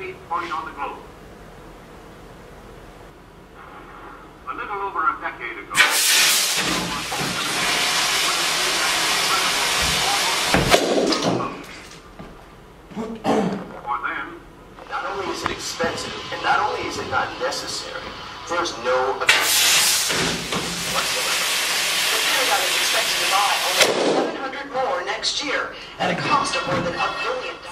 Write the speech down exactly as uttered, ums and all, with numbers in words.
any point on the globe. A little over a decade ago, for them, not only is it expensive, and not only is it not necessary, there's no whatsoever. The Pentagon is expected to buy only seven hundred more next year at a cost of more than a billion dollars.